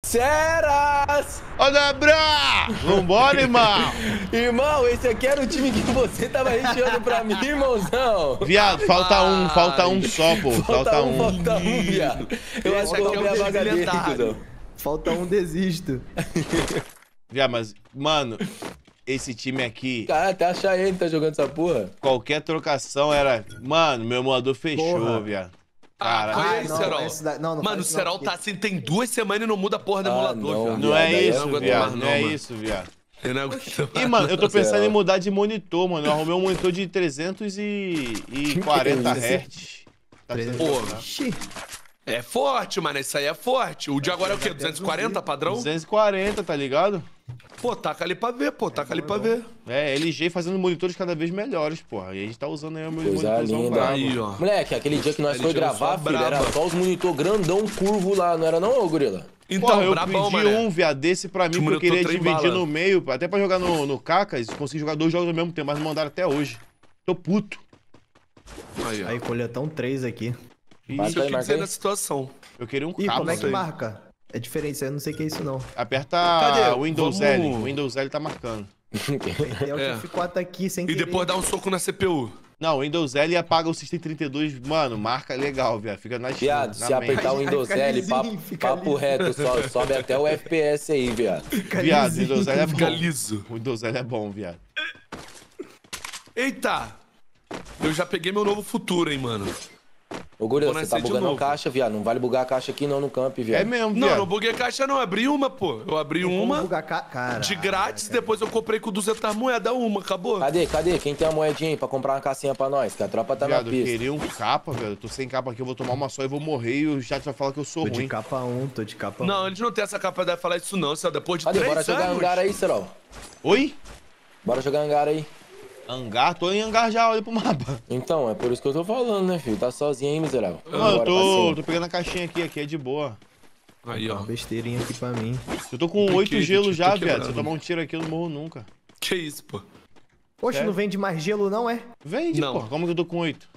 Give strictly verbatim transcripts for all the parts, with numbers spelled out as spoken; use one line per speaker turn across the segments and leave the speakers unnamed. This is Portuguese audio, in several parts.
Ceras!
Ô, Dabra! Vambora, irmão!
Irmão, esse aqui era o time que você tava recheando pra mim, irmãozão.
Viado, falta um, falta um só, pô.
Falta,
Falta
um,
um.
falta um, viado. Eu acho que eu roubei a vaga dele, cuzão.
Falta um, desisto.
Viado, mas, mano, esse time aqui...
Cara, até achar ele tá jogando essa porra.
Qualquer trocação era... Mano, meu emulador fechou,
Porra.
viado.
Ah,
Cara,
foi aí,
não,
Serol.
esse da- não, não
Mano, o
faz
Serol
não,
tá assim, tem duas semanas e não muda a porra do
Ah,
emulador,
não,
viado.
não é
Viado, aí eu
isso,
não aguento
viado.
mais
Não
não,
é
mano.
isso, viado.
Eu não aguento mais.
Ih, mano, eu tô pensando
Serol.
em mudar de monitor, mano. Eu arrumei um monitor de trezentos e quarenta
Que isso?
hertz. Tá sendo
Pô,
bom, né?
Ixi,
É forte, mano. Isso aí é forte. O de agora é o quê? duzentos e quarenta padrão?
duzentos e quarenta, tá ligado?
Pô, taca ali pra ver, pô. Taca ali pra ver.
É, L G fazendo monitores cada vez melhores, porra. E a gente tá usando aí o meu
Coisa
monitorzão
linda.
brabo.
Aí, ó.
Moleque, aquele dia que nós
Ele
foi
tirou
gravar,
só
filho, era
braba.
só os monitor grandão curvo lá, não era não, ô gorila?
Então,
Porra, eu
brabão,
pedi
mano.
um, viado, desse pra mim,
Que
porque eu
monitor
queria
trem
dividir
bala.
no meio, até pra jogar no, no Cacas, consegui jogar dois jogos ao mesmo tempo, mas não mandaram até hoje. Tô puto.
Aí, ó.
aí, coletão três aqui.
Bate
Isso eu
aí,
quis
marca
dizer
aí.
na situação.
Eu queria um
Ih,
cabo.
como é que
aí.
marca? É diferente, isso aí eu não sei o que é isso, não.
Aperta
Cadê?
Windows
Vamos-
L. O Windows L tá marcando.
É o
É.
F quatro aqui, sem
E
querer.
depois dá um soco na C P U.
Não, o Windows L apaga o System trinta e dois, mano, marca legal, viado. Fica na
Viado,
na
se
mente.
apertar o
Aí
Windows
fica
L,
lisinho,
papo,
fica
papo
liso.
reto, so- sobe até o F P S aí, viado.
Fica
Viado, o
lisinho.
Windows L é bom.
Fica liso.
O Windows L é bom, viado.
Eita! Eu já peguei meu novo futuro, hein, mano.
Ô gorila,
Vou
você tá
nascer de
bugando a
novo.
caixa, viado. Não vale bugar a caixa aqui não no camp, viado.
É mesmo,
Não,
viado.
não buguei caixa não. Abri uma, pô. Eu abri
Como
uma
bugar ca- cara,
de grátis, depois eu comprei com duzentas moedas uma, acabou.
Cadê, cadê? Quem tem a moedinha aí pra comprar uma cassinha pra nós? Que a tropa tá
Viado,
na
eu
pista.
queria um capa, velho. Eu tô sem capa aqui, eu vou tomar uma só e vou morrer e o chat vai falar que eu sou
Tô de
ruim.
capa um, tô de capa um.
Não, eles não têm essa capacidade de falar isso não, Céu. Depois de
Cadê?
três
Bora jogar
anos...
hangar aí, Serol.
Oi?
Bora jogar hangar aí.
Hangar? Tô em hangar já, olha pro mapa.
Então, é por isso que eu tô falando, né, filho? Tá sozinho aí, miserável.
Mano, eu
Bora pra
tô,
cima.
tô pegando a caixinha aqui, aqui é de boa.
Aí, ó.
Uma besteirinha aqui pra mim.
Eu tô com
Piquei,
oito gelos
tô
já,
quebrado.
viado. Se eu tomar um tiro aqui, eu não morro nunca.
Que isso, pô.
Poxa,
Sério?
não vende mais gelo não, é?
Vende,
Não.
porra. Como que eu tô com oito?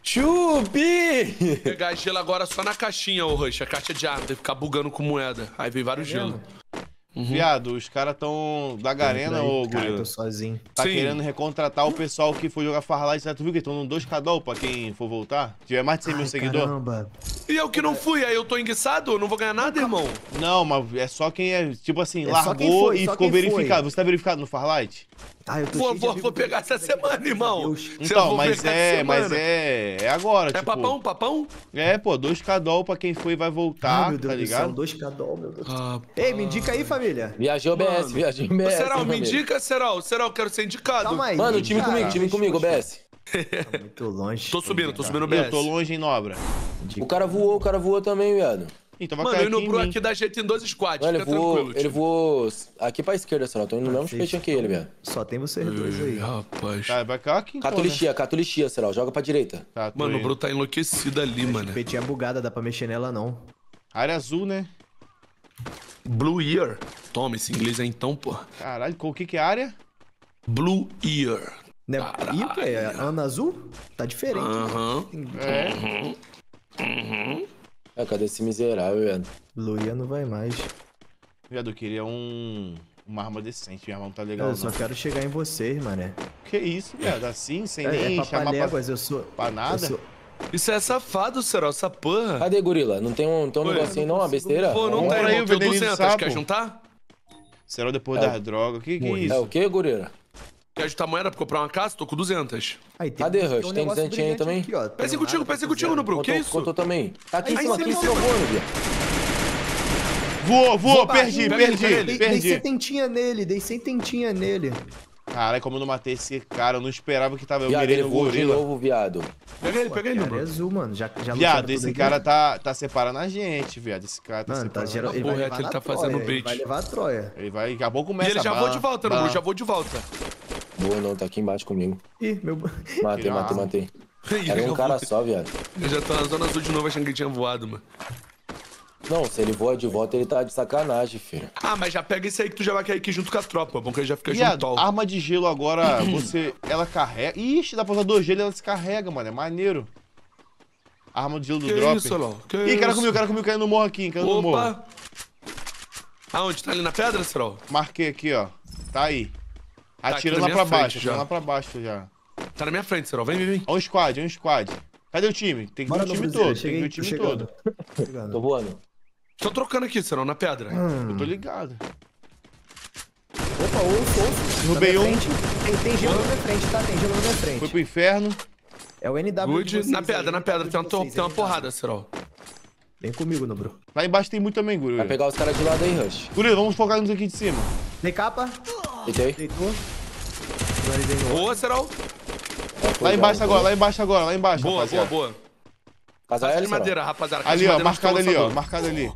Chupi!
Pegar gelo agora só na caixinha, ô Rush. A caixa de ar, tem que ficar bugando com moeda. Aí vem vários gelos.
Viado, os caras tão da Garena, ô
Cara,
gorila.
tô sozinho.
Tá
Sim.
querendo recontratar o pessoal que foi jogar Farlight. Tu viu que estão no dois K D O pra quem for voltar? Se tiver mais de cem mil
Ai,
seguidores?
caramba.
E eu que não fui, aí eu tô enguiçado? Eu não vou ganhar nada, irmão?
Não, mas é só quem é, tipo assim,
É só quem
largou
foi,
e
só
ficou
quem foi.
verificado. Você tá verificado no Farlight?
Ah, eu tô
Vou,
cheio de
vou,
amigo
vou pegar essa
daqui,
semana,
graças a
irmão.
Deus.
Se eu
Então,
vou
mas
pegar
é,
essa
mas
semana.
é, é agora,
É
tipo...
papão, papão?
É, pô, dois K D O pra quem foi e vai
Ai,
voltar,
meu Deus
tá
do céu,
ligado?
dois cadol, meu Deus.
Ah,
Ei, me indica aí, família.
Viajei O B S,
Mano.
viajei O B S.
Serol,
meu
me
amigo.
indica, Serol. Serol, quero ser indicado.
Calma aí.
Mano, time
cara.
comigo, time comigo, O B S.
Tá muito longe.
Tô subindo, tô subindo o B
Eu
S.
tô longe em Nobra.
O cara voou, o cara voou também, viado.
Então vai
Mano,
cair
eu indo
aqui em
pro
mim.
aqui da jeito em dois squads,
Não, ele
fica
voou,
tranquilo.
ele
tio.
voou aqui pra esquerda, Serol. Tô indo no mesmo
vocês
espetinho que ele, viado.
Só tem vocês dois aí.
Ih, rapaz.
Tá, vai cair aqui então, né?
Catolixia, catolixia, Serol. Joga pra direita.
Tá, tô
Mano, o
indo.
Bru tá enlouquecido ali, mano.
Petinha bugada, dá pra mexer nela não.
Área azul, né?
Blue Ear. Toma, esse inglês aí então, pô.
Caralho, o que que é área?
Blue Ear.
Né? E o que é? Ana azul? Tá diferente.
Aham.
É.
É, cadê esse miserável, viado?
Luia não vai mais.
Viado, eu queria um... uma arma decente. Minha arma não tá legal,
Eu
não.
só quero chegar em vocês, mané.
Que isso, viado? Assim, sem
É,
nem
é
chamar pra...
papaléguas, eu sou...
pra nada?
Eu sou...
Isso é safado, Serol, essa porra.
Cadê, gorila? Não tem um, tem um
Oi,
negocinho não, uma besteira?
Pô, não
Vamos
tem,
pra aí,
irmão.
o
Tem
veneninho do
duzentas,
sapo.
quer juntar?
Será depois
É.
das drogas? Que que é
Morri.
isso?
É o que, gorila?
Quer juntar moeda pra comprar uma casa? Tô com duzentas.
Aí, tem,
Cadê,
tem
Rush?
um
Tem
negócio
duzentinho aí
brilhante
também?
aqui, ó. Tem
Pense
um
contigo,
nada
pense
pra
contigo,
zero.
no Bru. Que
Contou,
isso?
contou também. Tá aqui em
Aí
cima,
você
aqui em
me
cima
mandou.
voando, viado.
Voou, voou,
Vou
perdi,
baixo, pega ele,
perdi,
pega ele.
Dei, dei
perdi.
setentinha nele, dei setentinha nele.
Caralho, como eu não matei esse cara, eu não esperava que tava... Eu
Viado,
mirei
ele
no
voou de
gorila.
novo, viado.
Pega ele, pega ele,
Cara, é
Bru.
azul, mano. Já, já
Viado,
lutaram
esse
tudo
cara
aqui?
tá, tá separando a gente, viado. Esse cara tá
Mano, tá
separando.
geral... Ele
Porra,
vai
é
levar
que ele
na
tá
Troia,
fazendo
ele
bait.
vai levar a Troia.
Ele vai, daqui a pouco
E
começa.
ele já
bam,
vou de volta, no
bam.
Bru, já vou de volta.
Boa não, tá aqui embaixo comigo.
Ih, meu...
Matei,
Tirou
matei,
uma
matei.
Ih,
Era
eu
um
já
cara
vou-
só, viado.
Eu já tô na zona azul de novo achando que ele tinha voado, mano.
Não, se ele voa de volta, ele tá de sacanagem, filho.
Ah, mas já pega esse aí que tu já vai cair aqui junto com a tropa. Bom que ele já fica
Viado,
junto.
arma de gelo agora, você... Ela carrega... Ixi, dá pra usar dois gelos e ela se carrega, mano. É maneiro. Arma de gelo do
Que
drop.
isso, Alô? Que
Ih, cara
isso?
comigo, cara comigo caindo no morro aqui, caindo no morro.
Opa! Aonde? Tá ali na pedra, Serol?
Marquei aqui, ó. Tá aí. Atirando
aqui
lá
na
pra
minha
baixo,
frente já.
atirando lá pra baixo já.
Tá na minha frente, Serol. Vem, vem, vem.
Ó um squad, ó um squad. Cadê o time? Tem que
Bora
ver o
no
time
Cruzeiro,
todo,
cheguei,
tem que ver o
tô
time
chegando.
todo.
Chegando.
Tô voando.
Tô trocando aqui, Serol, na pedra.
Hum.
Eu tô ligado.
Opa, ouço, ouço.
Derrubei
Na
um.
minha frente. Tem, tem gelo na minha frente, tá? Tem gelo na minha frente.
Foi pro inferno.
É o N W de
Good.
vocês
Na
aí,
pedra, na
N W
pedra.
de
Tem uma, to-
vocês,
tem uma
N W.
porrada, Serol.
Vem comigo, Nobru.
Lá embaixo tem muito também, Guri.
Vai pegar os caras de lado aí, Rush.
Guri, vamos focar nos aqui de cima.
Dei capa.
Deitei.
Deitou. Finalizei no outro.
Boa, Serol.
Lá embaixo agora, lá embaixo agora, lá embaixo,
Boa, boa,
rapaziada.
boa.
Casal
Caixa
L,
de madeira, rapaziada. Caixa
Ali,
de
ó,
madeira,
marcado
onde tá
ali,
o
ó,
lançador.
marcado ali.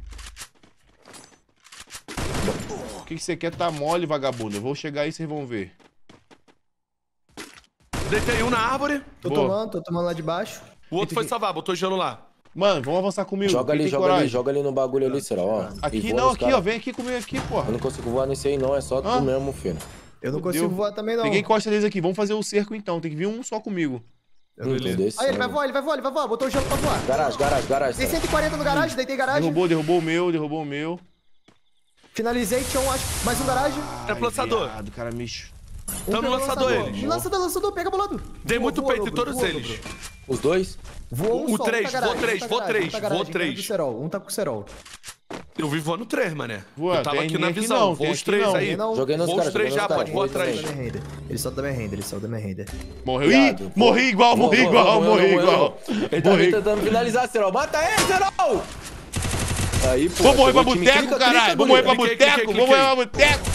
O que que você quer? Tá mole, vagabundo. Eu vou chegar aí, vocês vão ver.
Deitei um na árvore.
Tô
Boa.
tomando, tô tomando lá de baixo.
O outro foi salvar, botou gelo lá.
Mano, vamos avançar comigo.
Joga
quem
ali,
tem
joga
coragem?
ali, joga ali no bagulho ali, Serol, ó. E
Aqui
voa
não,
nos
aqui,
cara.
ó. Vem aqui comigo aqui, porra.
Eu não consigo voar nesse aí não, é só
Hã?
tu mesmo, filho.
Eu não
Fudeu.
consigo voar também, não.
Peguei costa deles aqui. Vamos fazer o cerco então. Tem que vir um só comigo.
Eu
Não
não
tô
consigo.
descendo.
Aí, ele vai voar, ele vai voar, ele vai voar. Botou o gelo pra voar.
Garagem, garagem, garagem,
Dei
Serol.
cento e quarenta no garagem, deitei garagem.
Derrubou, derrubou o meu, derrubou o meu.
Finalizei, tinha um, acho, mais um garagem.
É pro lançador.
Viado, cara, me...
Um
Tamo no
pegou
lançador, eles.
Lançador, lançador, pega bolado.
Dei
Voa,
muito
voa,
peito em
Nobru,
todos
voa,
eles.
Nobru.
Os dois?
Voou um
O
só,
três,
um tá
vou
garagem,
três,
um tá
vou
garagem,
três,
um tá garagem,
vou
um tá
três.
do Serol, um tá com o Serol.
Eu vi voando três, mané.
Ué,
Eu tava
tem
aqui na
ninguém aqui
visão.
não,
Vou
tem
os
aqui
três
não.
aí.
Não.
Joguei nos
Vou
caras,
os três
joguei
já,
nos
pode
caras.
voar
Dois,
atrás.
três.
Ele solta da minha renda, ele solta da minha renda.
Morreu.
Viado,
Ih, morri igual,
Boa,
morri
boa,
igual,
boa,
morri
boa,
igual.
boa. Ele tá
Morri.
tentando finalizar, Serol. Mata ele, Serol! Aí, pô.
Vou morrer pra
chegou o time.
boteco,
Clica,
caralho.
clica,
Vou morrer pra
Cliquei,
boteco,
cliquei,
vou morrer pra boteco.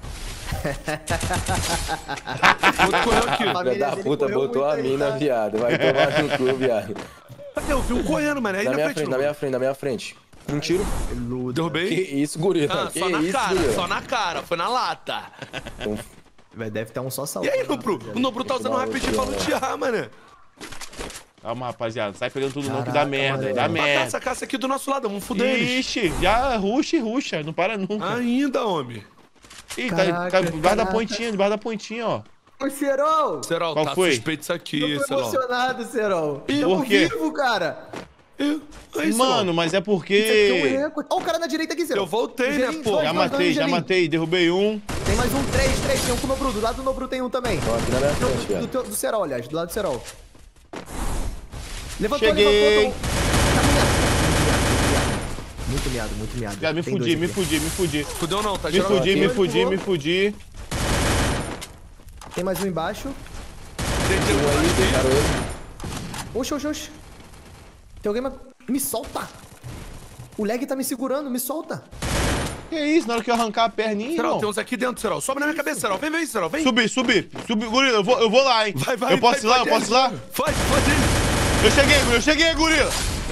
O outro correu aqui.
A família
Filha da
dele
puta
correu
botou
muito
a
aí,
mina,
tá?
viado. Vai tomar no cu, viado.
Cadê? Eu vi um correndo, mané. Aí
Na
na
minha
frente.
frente, na minha frente, na minha frente. Um tiro.
Peludo.
Que
Derrubei.
isso, gorila.
Ah,
Que
só na
isso,
cara,
gorila.
só na cara. Foi na lata.
Então,
Vai- Deve ter um só salto.
E aí, Nobru? O Nobru tá usando um rapidinho pra lutear, mané.
Calma, rapaziada. Sai pegando tudo não que
Caraca,
dá merda,
mané.
dá
Uma
Matar
merda.
essa caça aqui do nosso lado. Vamos fuder eles.
Ixi, já ruxa e ruxa. Não para nunca.
Ainda, homem.
Ih, tá,
Caraca,
tá debaixo da
caraca.
pontinha, debaixo da pontinha, ó.
Ô, Serol!
Serol,
Qual
tá
foi?
suspeito isso aqui,
Eu tô
Serol.
emocionado, Serol.
Ih,
Tamo
por quê?
vivo, cara.
Ih, aí,
Mano,
Serol.
mas é
Isso aqui é um
porque...
recorde. Ó o cara na direita aqui, Serol.
Eu voltei, né,
Gelinho,
pô?
dois,
Já
dois,
matei,
dois,
já
gelinho.
matei. Derrubei um.
Tem mais um, três, três. Tem um com o Nobru. Do lado do Nobru tem um também.
Então aqui na minha
Do,
frente,
do,
viado.
teu- do Serol, aliás. Do lado do Serol. Levantou,
Cheguei.
levantou. Tá miado. Muito miado, muito miado.
Já me
Tem
fudi,
dois
me
aqui.
fudi, me fudi.
Fudeu não, tá
Me
geral
fudi,
aqui.
me
Ele
fudi,
voou.
me fudi.
Tem mais um embaixo.
Deitei
Um
um
aí,
aqui.
deixaram ele.
Oxe, oxe, oxe. Tem alguém mais... Me solta. O lag tá me segurando, me solta.
Que isso, na hora que eu arrancar a perninha,
Serol, tem
irmão.
uns aqui dentro, Serol. Sobe na minha cabeça, Serol. Vem, vem, Serol. Vem.
Subir, subir, subir. Gorila, eu vou, eu vou lá, hein.
Vai, vai,
eu posso
vai,
ir lá,
pode
eu posso ir lá?
Pode, pode ir.
Eu cheguei, gorila, eu cheguei, gorila.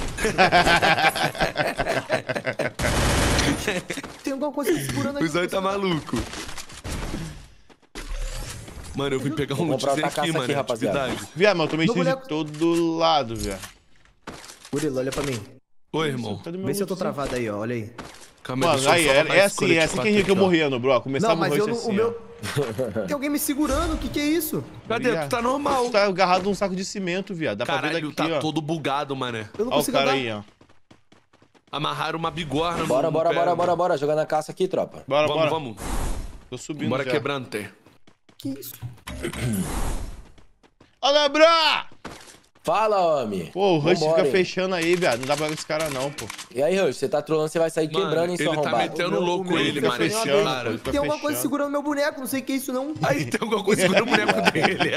Tem alguma coisa me segurando aqui.
O Zóio tá maluco. Mano, eu vim pegar um
Vou comprar
lootzinho
outra
aqui,
caça
mano.
aqui, rapaziada.
Atividade.
Viado, mas eu tomei
Meu
tiro de
boneco-
todo lado, viado.
Gorila, olha pra mim.
Oi, irmão.
Cadê meu
Vê se eu tô
lootzinho?
travado aí, ó. Olha aí.
Calma
Mano,
deixa eu
aí,
só
é,
botar
é
esse
assim,
colete
é assim que
quatro
eu
aqui, ó.
morria no bro. Começava
Não, mas
o
eu
rush
não...
assim,
O meu... Tem alguém me segurando, o que que é isso?
Cadê? Tu tá normal.
Tu tá agarrado num saco de cimento, viado. Dá pra ver
Caralho,
daqui,
tá
ó.
todo bugado, mané.
Eu não
Ó o
consigo
cara
andar.
aí, ó.
Amarraram uma bigorna no
Bora,
no
bora,
pé.
bora, bora, bora. Jogar na caça aqui, tropa.
Bora,
Vamos,
bora.
vamos.
Tô subindo
Bora
já.
quebrante.
Que isso?
Olha, bro!
Fala, homem.
Pô, o Rush
Vambora,
fica
hein.
fechando aí, viado. Não dá pra ver esse cara não, pô.
E aí, Rush, você tá trolando, você vai sair
Mano,
quebrando, hein, seu
ele tá
arrombado.
metendo
O meu-
louco
o meu
ele,
fica
mano. Esse
fechando,
cara.
pô. Fica
Tem alguma coisa
fechando.
segurando meu boneco, não sei o que é isso não.
Aí tem alguma coisa segurando o boneco dele.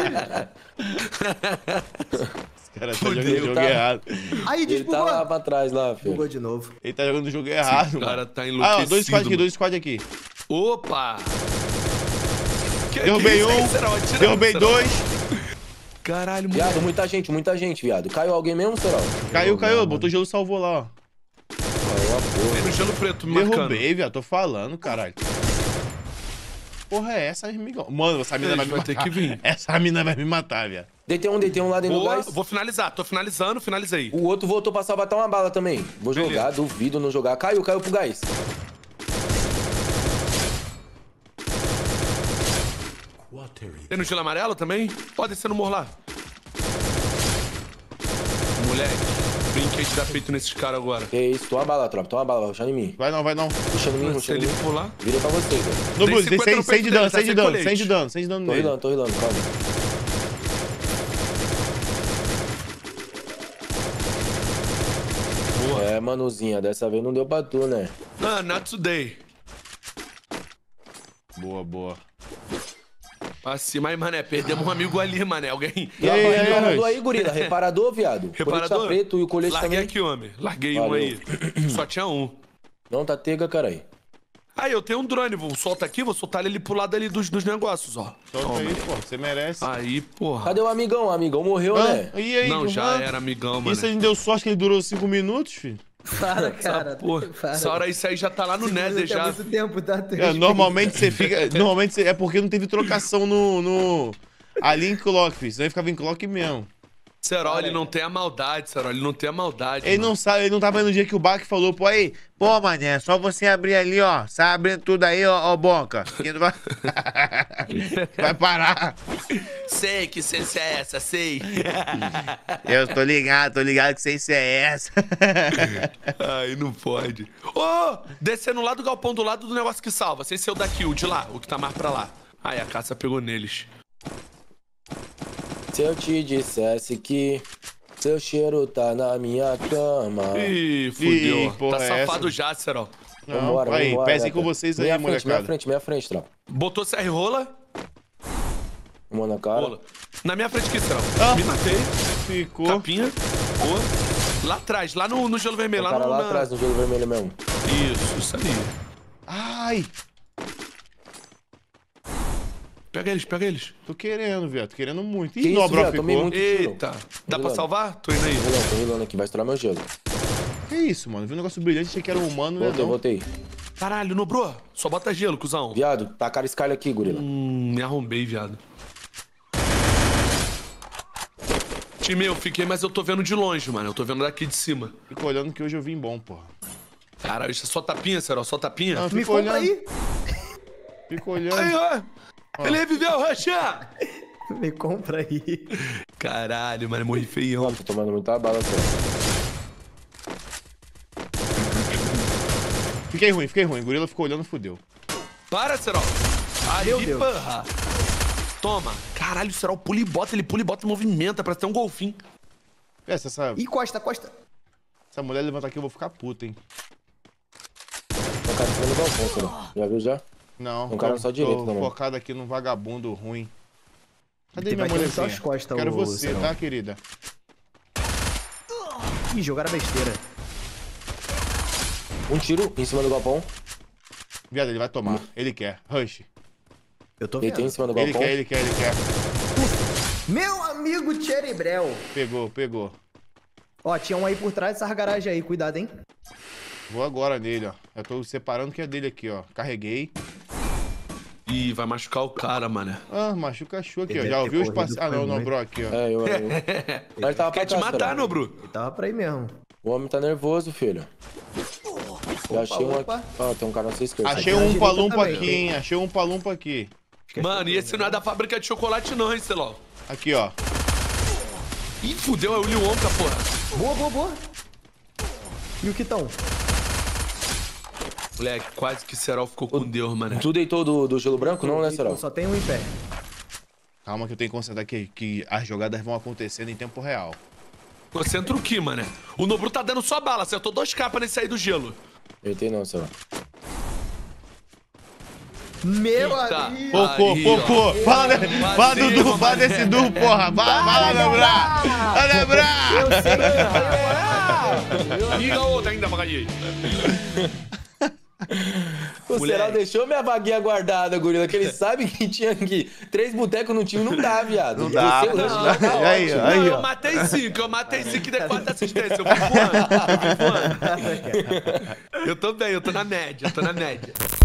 Esse cara tá
Fudeu,
jogando o jogo
tá?
errado.
Aí,
Ele tá lá
desbugou.
pra trás, lá, filho.
Bugou de novo.
Ele tá jogando o jogo errado,
O cara
mano.
tá
Ah, ó,
enlouquecido.
dois squad aqui,
mano.
dois squad aqui.
Opa! Que-
Derrubei
que isso aí,
um,
Serol? Atira,
derrubei
Serol.
dois.
Caralho, mano.
Viado, muita gente, muita gente, viado. Caiu alguém mesmo, Serol?
Caiu, caiu. Botou gelo e salvou lá, ó.
Caiu a porra.
Vem no gelo preto me marcando.
Derrubei, viado. Tô falando, caralho. Porra é essa, amigão? Mano, essa mina
Ele
vai me
vai
matar.
ter que vir.
Essa mina vai me matar, viado.
Deitei um, deitei um lá dentro do
Boa,
gás.
vou finalizar. Tô finalizando, finalizei.
O outro voltou pra salvar até uma bala também. Vou
Beleza.
jogar, duvido não jogar. Caiu, caiu pro gás.
Tem no gelo amarelo também? Pode ser no morro lá. Moleque. brinquei de dar peito nesses caras agora.
Que isso, toma bala, tropa, toma bala, rushando em mim.
Vai não, vai não.
Rushando em mim,
Se
rushando em
ele
mim.
pular...
Virei pra vocês, velho.
No
Tem
Bruce, tem
cinquenta
cem,
no
cem de
peito
dano,
dele,
cem
tá
de
sem
dano,
colete.
cem de dano, cem de dano
Tô
nele.
rilando, tô rilando, calma.
Boa.
É, manuzinha, dessa vez não deu pra tu, né?
Ah, not today.
Boa, boa.
Assim, mas, mané, perdemos um amigo ali, mané. Alguém...
E aí, aí,
Reparador
aí,
aí, gorila. Reparador, viado. Colete
Reparador?
tá preto e o colete
Larguei
também.
aqui, homem. Larguei um
Valeu.
aí. Só tinha um.
Não, tá tega, caralho.
Aí, eu tenho um drone. Vou soltar aqui, vou soltar ele pro lado ali dos, dos negócios, ó.
Solta aí, pô, você merece.
Aí, porra.
Cadê o amigão? O amigão morreu,
Ah,
né?
e aí,
Não, já
ah,
era amigão, mano.
Isso a gente deu sorte que ele durou cinco minutos, filho.
Para, cara.
Porra,
para.
essa hora isso aí já tá lá no
Cinco
Nether
minutos é
já.
muito tempo, tá? Tu
É,
respeita.
normalmente você fica. Normalmente você, é porque não teve trocação no. no ali em clock, filho. Senão ele ficava em clock mesmo.
Serol, ele não tem a maldade, Serol. Ele não tem a maldade.
Ele
mano.
não sabe, ele não tava no dia que o Bach falou, pô, aí, pô, mané, só você abrir ali, ó. Sai abrindo tudo aí, ó, ó Boca. Que não vai. Vai parar.
Sei que ciência é essa, sei.
Eu tô ligado, tô ligado que ciência é essa.
Ai, não pode. Ô, descendo lá do galpão do lado do negócio que salva. Sem ser o daqui, o de lá, o que tá mais pra lá. Ai, a caça pegou neles.
Se eu te dissesse que seu cheiro tá na minha cama.
Ih, fudeu.
Ih, porra,
tá
é
safado
essa?
já, Serol.
Não,
Vambora,
aí,
vambora,
peça aí
né,
com
cara?
vocês aí,
Meia frente, meia
molecada.
frente, meia frente, tropa.
Botou C R rola?
Uma na cara.
Rola. Na minha frente aqui, Serol.
Ah.
Me matei.
Ficou.
Capinha. Boa. Lá atrás, lá no, no gelo vermelho.
O
Lá
cara
no,
lá
na-
atrás, no gelo vermelho mesmo.
Isso, isso aí.
Ai,
Pega eles, pega eles.
tô querendo, viado, tô querendo muito.
Que
Ih,
isso,
Nobro
viado,
ficou.
tomei muito tiro.
Eita. Dá pra
Vilano.
salvar? Tô indo aí.
Tô rilando, tô rilando aqui, vai estourar meu gelo.
Que isso, mano? Vi um negócio brilhante, achei que era um humano, né?
Voltei,
Não.
voltei.
Caralho, Nobrou. Só bota gelo, cuzão.
Viado, tacaram Skyler aqui, gorila.
Hum, me arrombei, viado. Time, eu fiquei, mas eu tô vendo de longe, mano. Eu tô vendo daqui de cima.
Fico olhando que hoje eu vim bom, porra.
Caralho, isso é só tapinha, Serol? Só tapinha?
Não,
Me
fico
compra
olhando.
aí.
Fico olhando.
Aí, ó. Ele reviveu, Rocha!
Me compra aí.
Caralho, mano, morri feião.
Tô tomando muita bala, só.
Fiquei ruim, fiquei ruim. O gorila ficou olhando, fudeu.
Para, Serol. Aí,
Meu Deus.
porra. Toma. Caralho, o Serol pula e bota, ele pula e bota e movimenta, parece ter um golfinho.
É, se essa,
Ih, costa, costa.
essa mulher levantar aqui, eu vou ficar puta, hein?
Tem um cara em cima do balcão, cara. Já viu já?
Não,
Um cara
tô-
só direito
tô
também.
focado aqui num vagabundo ruim. Cadê
Ele
minha
vai ter
mulherzinha?
só as costas,
Quero
o
você,
Serol.
tá, querida?
Ih, jogaram besteira.
Um tiro em cima do galpão.
Viado, ele vai tomar. Ele quer. Rush.
Eu tô
Ele
vendo.
tem em cima do
Ele
galpão.
quer, ele quer, ele quer.
Meu amigo Cherebrel.
Pegou, pegou.
Ó, tinha um aí por trás dessas garagens aí. Cuidado, hein?
Vou agora nele, ó. Eu tô separando o que é dele aqui, ó. Carreguei.
Ih, vai machucar o cara, mano.
Ah, machuca achou aqui,
Ele
ó.
deve
Já
ter
ouviu os
corrido,
passos. Ah,
foi
não, não,
muito.
bro, aqui, ó.
É, eu, eu. Ele tava
Quer
pra
te
cá,
matar,
cara.
Nobru?
Ele tava pra aí mesmo.
O homem tá nervoso, filho. Eu achei um
opa.
aqui. Ó, tem um cara na sua esquerda.
Achei
na
um
direita
palumpa
também,
aqui,
ó.
hein. Achei um palumpa aqui.
Mano, e esse não é da fábrica de chocolate não, hein, Celol?
Aqui, ó.
Ih, fudeu, é o Willy Wonka, porra.
Boa, boa, boa. E o Kitão?
Moleque, quase que Serol ficou com Deus, mano.
Tu deitou do, do gelo branco? Não, né, Serol?
Só tem um em pé.
Calma que eu tenho que constatar que, que as jogadas vão acontecendo em tempo real.
Concentra o que, mano? O Nobru tá dando só bala, acertou dois capas nesse aí do gelo.
Deitei não, Serol.
Meu
Eita.
amigo.
Focou,
Aí, ó.
focou. Fala, de- fala do
Vacilo,
Du, fala
mané.
desse Du, porra. Vai, vai lembrar. Vai lembrar.
Eu sei que eu sei.
Liga outra ainda, Magali.
O
Moleque.
Serol deixou minha vaguinha guardada, gorila, que ele sabe que tinha aqui três botecos no time, não dá, viado.
Não dá,
Você
não
lança,
dá.
tá
Aí,
ótimo.
ó.
Não, eu
ó.
matei cinco, eu matei cinco e dei quatro assistências. Eu fui voando, eu fui voando. Eu tô bem, eu tô na média, eu tô na média.